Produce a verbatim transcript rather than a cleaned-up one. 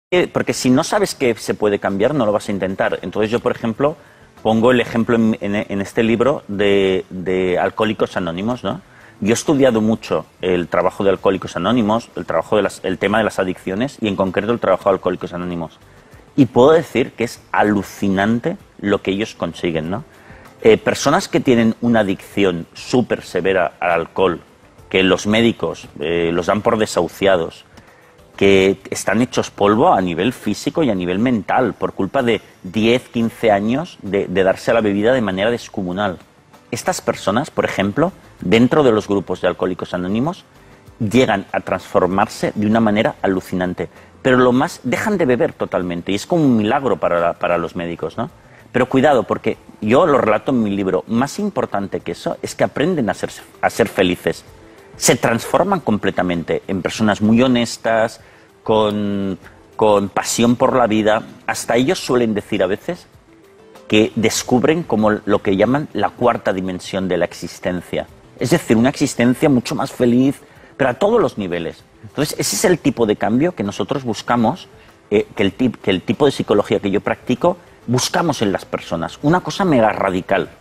Porque si no sabes que se puede cambiar, no lo vas a intentar. Entonces yo, por ejemplo, pongo el ejemplo en, en, en este libro de, de Alcohólicos Anónimos, ¿no? Yo he estudiado mucho el trabajo de Alcohólicos Anónimos, el, trabajo de las, el tema de las adicciones y en concreto el trabajo de Alcohólicos Anónimos. Y puedo decir que es alucinante lo que ellos consiguen, ¿no? Eh, personas que tienen una adicción súper severa al alcohol, que los médicos eh, los dan por desahuciados, que están hechos polvo a nivel físico y a nivel mental por culpa de diez, quince años de, de darse a la bebida de manera descomunal. Estas personas, por ejemplo, dentro de los grupos de Alcohólicos Anónimos, llegan a transformarse de una manera alucinante. Pero lo más, dejan de beber totalmente y es como un milagro para, la, para los médicos, ¿no? Pero cuidado, porque yo lo relato en mi libro, más importante que eso es que aprenden a ser, a ser felices. Se transforman completamente en personas muy honestas, con, con pasión por la vida. Hasta ellos suelen decir a veces que descubren como lo que llaman la cuarta dimensión de la existencia. Es decir, una existencia mucho más feliz, pero a todos los niveles. Entonces, ese es el tipo de cambio que nosotros buscamos, eh, que, el tip, que el tipo de psicología que yo practico, buscamos en las personas. Una cosa mega radical.